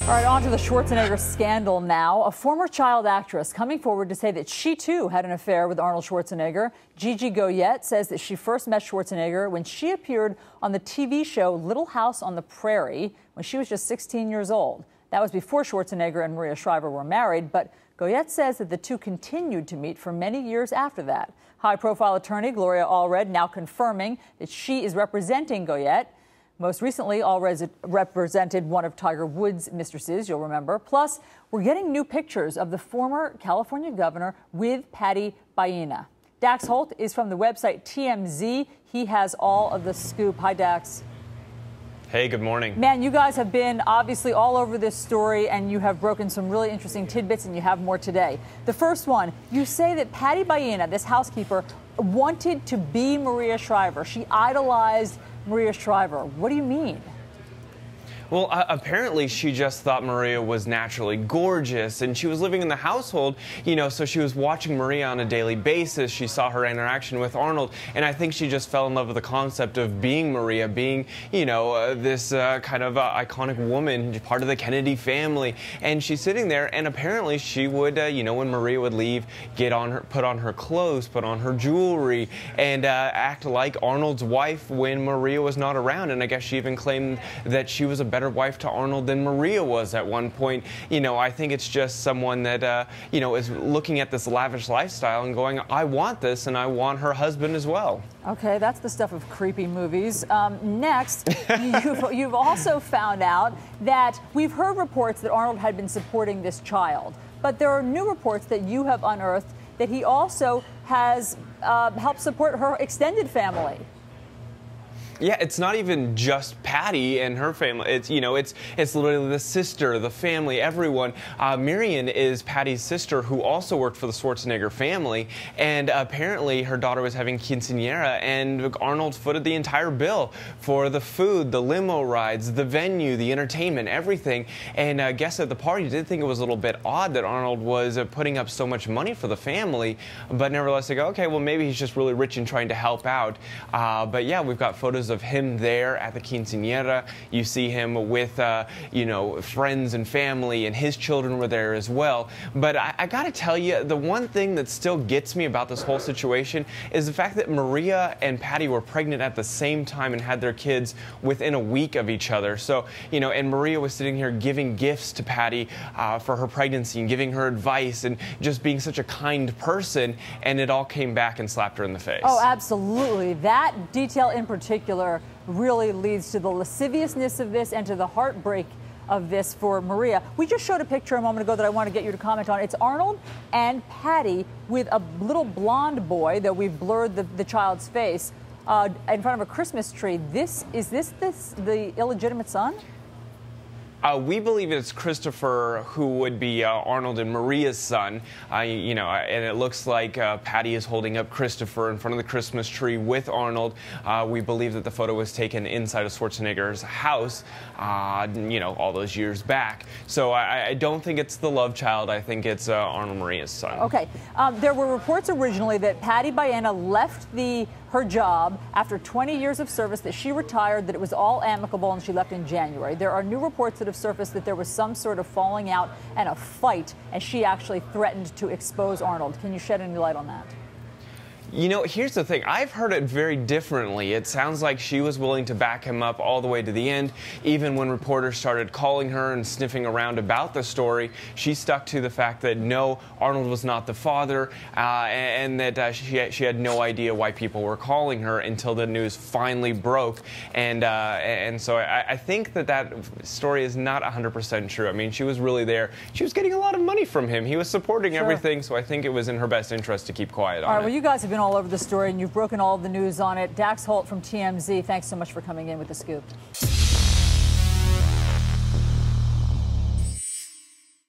All right, on to the Schwarzenegger scandal now. A former child actress coming forward to say that she, too, had an affair with Arnold Schwarzenegger. Gigi Goyette says that she first met Schwarzenegger when she appeared on the TV show Little House on the Prairie when she was just 16 years old. That was before Schwarzenegger and Maria Shriver were married, but Goyette says that the two continued to meet for many years after that. High-profile attorney Gloria Allred now confirming that she is representing Goyette. Most recently, Allred represented one of Tiger Woods' mistresses, you'll remember. Plus, we're getting new pictures of the former California governor with Patty Baena. Dax Holt is from the website TMZ. He has all of the scoop. Hi, Dax. Hey, good morning. Man, you guys have been obviously all over this story, and you have broken some really interesting tidbits, and you have more today. The first one, you say that Patty Baena, this housekeeper, wanted to be Maria Shriver. She idolized Maria Shriver. What do you mean? Well, apparently she just thought Maria was naturally gorgeous, and she was living in the household, so she was watching Maria on a daily basis. She saw her interaction with Arnold, and I think she just fell in love with the concept of being Maria, being, this kind of iconic woman, part of the Kennedy family. And she's sitting there, and apparently she would, when Maria would leave, put on her clothes, put on her jewelry, and act like Arnold's wife when Maria was not around. And I guess she even claimed that she was a better wife to Arnold than Maria was at one point. I think it's just someone that, is looking at this lavish lifestyle and going, I want this, and I want her husband as well. Okay, that's the stuff of creepy movies. Next, you've also found out that we've heard reports that Arnold had been supporting this child, but there are new reports that you have unearthed that he also has helped support her extended family. Yeah, it's not even just Patty and her family. It's it's literally the sister, the family, everyone. Miriam is Patty's sister, who also worked for the Schwarzenegger family, and apparently her daughter was having quinceañera, and Arnold footed the entire bill for the food, the limo rides, the venue, the entertainment, everything. And guests at the party did think it was a little bit odd that Arnold was putting up so much money for the family, but nevertheless they go, okay, well maybe he's just really rich and trying to help out. But yeah, we've got photos of him there at the quinceañera. You see him with, friends and family, and his children were there as well. But I gotta tell you, the one thing that still gets me about this whole situation is the fact that Maria and Patty were pregnant at the same time and had their kids within a week of each other. So, and Maria was sitting here giving gifts to Patty for her pregnancy and giving her advice and just being such a kind person, and it all came back and slapped her in the face. Oh, absolutely. That detail in particular really leads to the lasciviousness of this and to the heartbreak of this for Maria. We just showed a picture a moment ago that I want to get you to comment on. It's Arnold and Patty with a little blonde boy, though we've blurred the child's face, in front of a Christmas tree. Is this the illegitimate son? We believe it's Christopher, who would be Arnold and Maria's son. And it looks like Patty is holding up Christopher in front of the Christmas tree with Arnold. We believe that the photo was taken inside of Schwarzenegger's house, all those years back. So I don't think it's the love child. I think it's Arnold and Maria's son. Okay. There were reports originally that Patty Baena left her job after 20 years of service, that she retired, that it was all amicable, and she left in January. There are new reports that have surfaced that there was some sort of falling out and a fight, and she actually threatened to expose Arnold. Can you shed any light on that? Here's the thing. I've heard it very differently. It sounds like she was willing to back him up all the way to the end. Even when reporters started calling her and sniffing around about the story, she stuck to the fact that no, Arnold was not the father, and that she had no idea why people were calling her until the news finally broke. And so I think that story is not 100% true. I mean, she was really there. She was getting a lot of money from him. He was supporting everything, so I think it was in her best interest to keep quiet on it. All right, well, you guys have been all over the story, and you've broken all of the news on it. Dax Holt from TMZ, thanks so much for coming in with the scoop.